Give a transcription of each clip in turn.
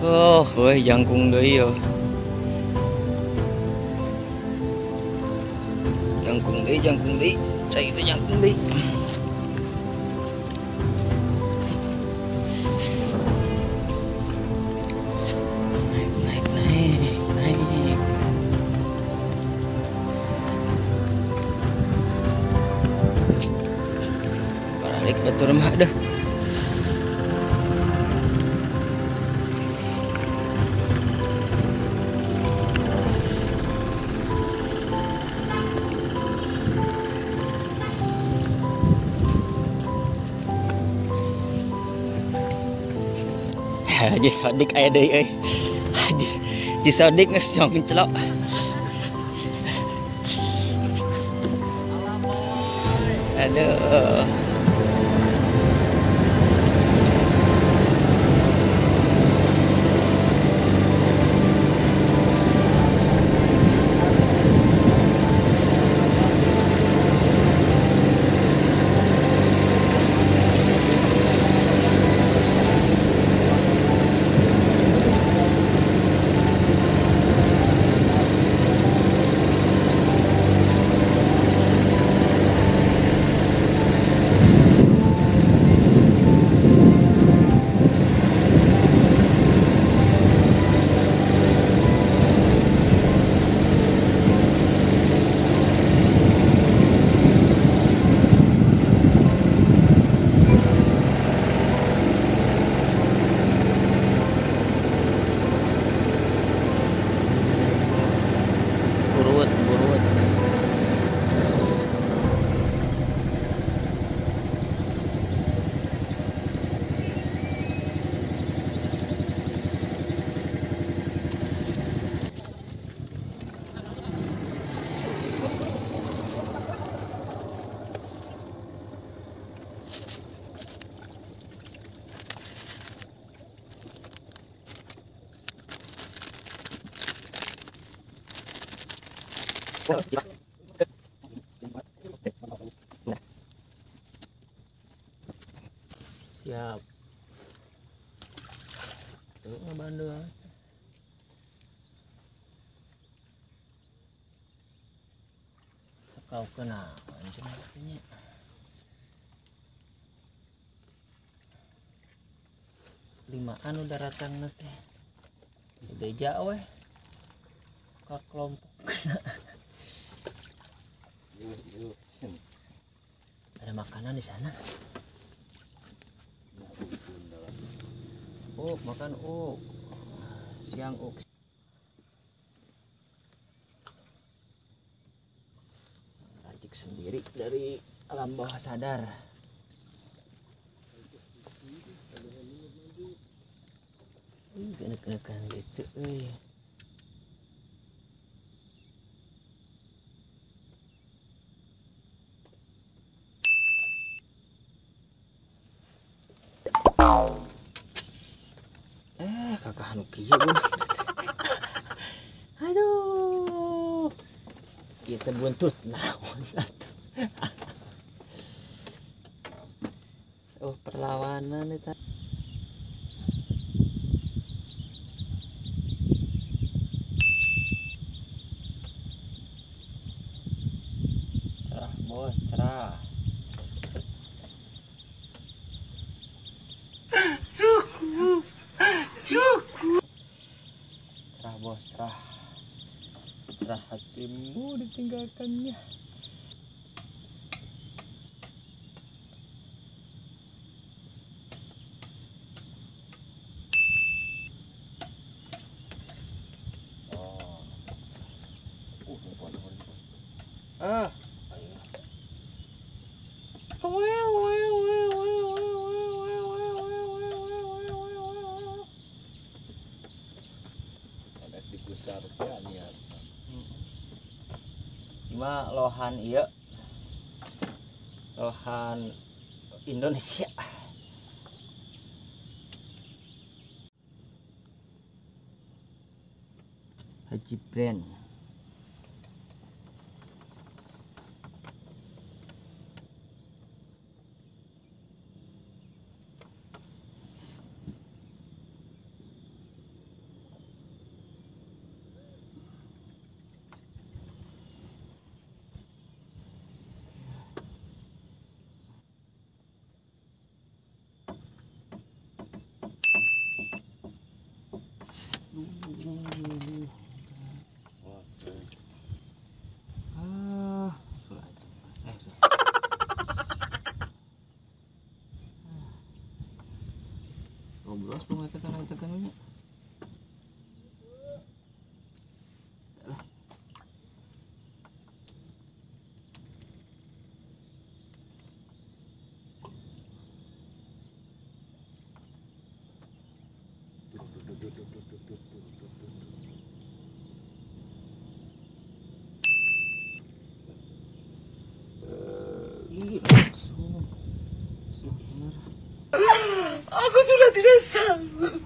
Oh, weh jangkung deui yo. Jangkung deui. Cai itu jangkung deui. Naik. Balik batur mah deh. Haji Sodik aya deui euy. Haji Sodik geus jong celok. Aduh. Burut. Siap. Tuh ngebantu. Kau kena anjing artinya. Limaan udah ratang nanti. Beja weh. Ka kelompok. Ada makanan di sana. Makan siang racik sendiri dari alam bawah sadar. Kena gitu kakak anu kieu aduh kita buntut naon atuh perlawanan eta cerah bos cerah cerah bos cerah hatimu ditinggalkannya. Cuma lohan iya lohan Indonesia Haji Brand. coblos bunga tekan-tekannya. Aku sudah tidak sanggup.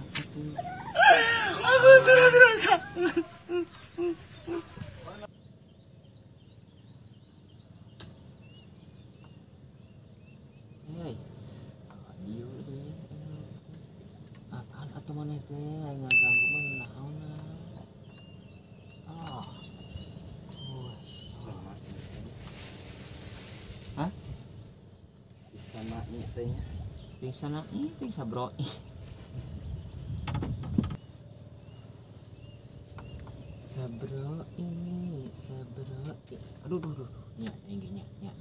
Aku sudah tidak sanggup. Hei, dia deh. Akan atau mana teh ngaganggu mana naon. Ah. Sama. Hah? Sama tehnya. Pingsan ini pingsan bro. Sabro ini, sabro. Aduh. Nya, tingginya, nya.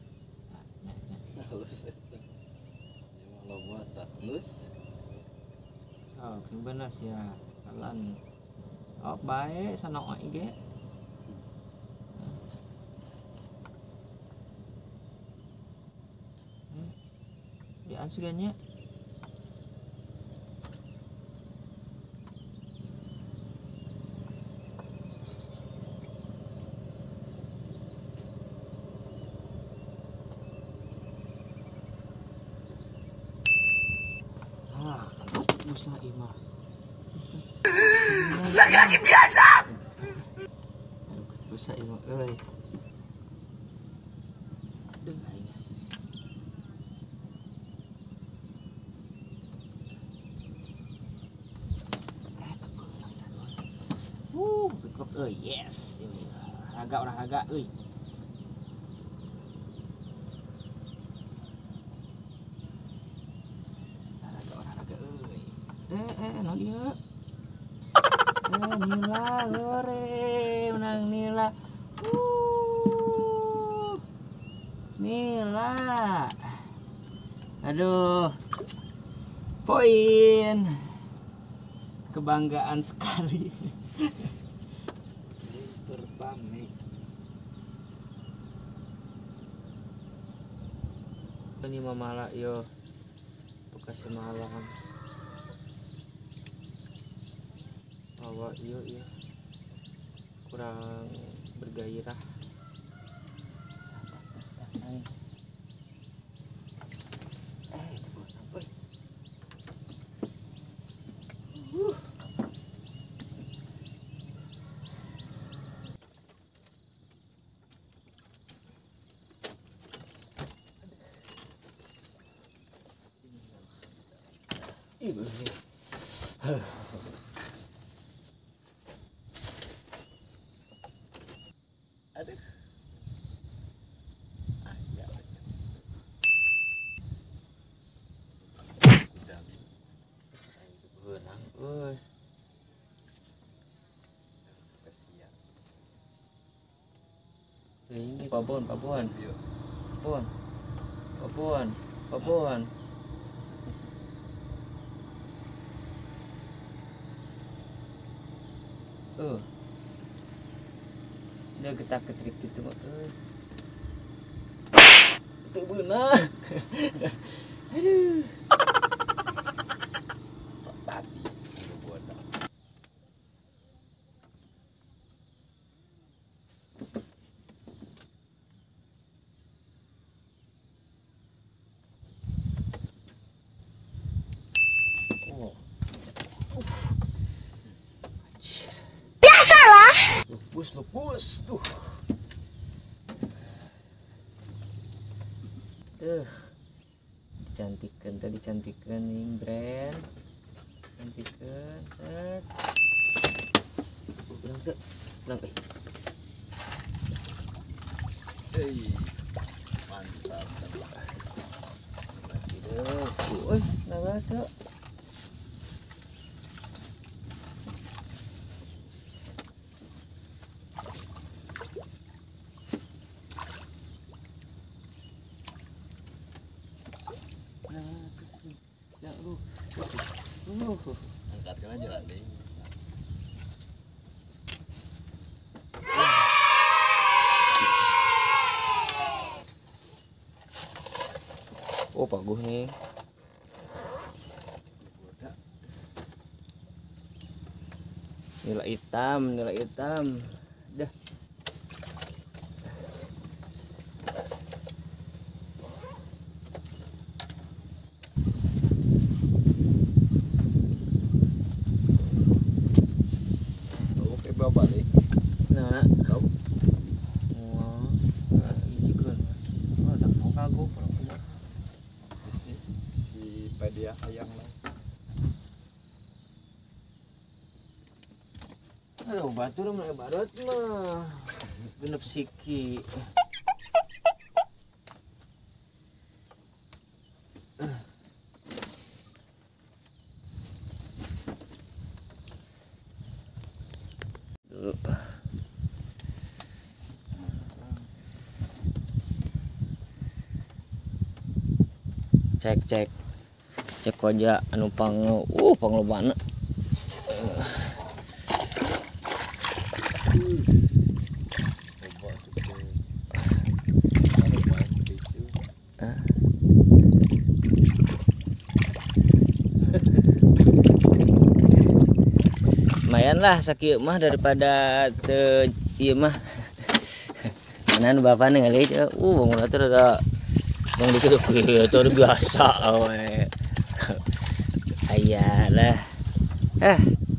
Halus eta. Emang lo buat tak halus. So, yang bener sih ya. Kalian. Oh, baik sana ge. Di ansugannya. Usaha imah Lagi-lagi biasa. usaha imah euy. Aduh aing. Pikok euy, yes. Ini olahraga euy. Nang ieu. Nila gore, menang Nila. Nila. Aduh. Poin. Kebanggaan sekali. Terpamik. Ini mamala yo. Bekas semalam. Bawa iya kurang bergairah. Aduh. Aja. Udang. Benang, euy. Spesial. Ini babon. Yuk. Babon. Dia getak-getrik gitu mah. Itu beunang. Aduh. Pati. Bodoh. Oh. Lepus. Tuh. Dicantikkan nih brand. Cantikkan. Set. Bilang Mantap. Nggak ada. Ya, Angkatkan aja lah deh. Oh, bagus nih. Nila hitam. Dah. Oke, bawa balik. Nah, kau. Wah, ini kan. Oh, tak mau kagok kalau punya. Si Padia ayam lah. Aduh, batur mulai barat mah. Genep siki. Cek aja anu panglobana. Coba supaya ada main gitu. Lumayan lah sakieu mah daripada teu ieu mah. Kanan bapak nih ngali bangun teh rada bang dikit kieu biasa we. Aya lah.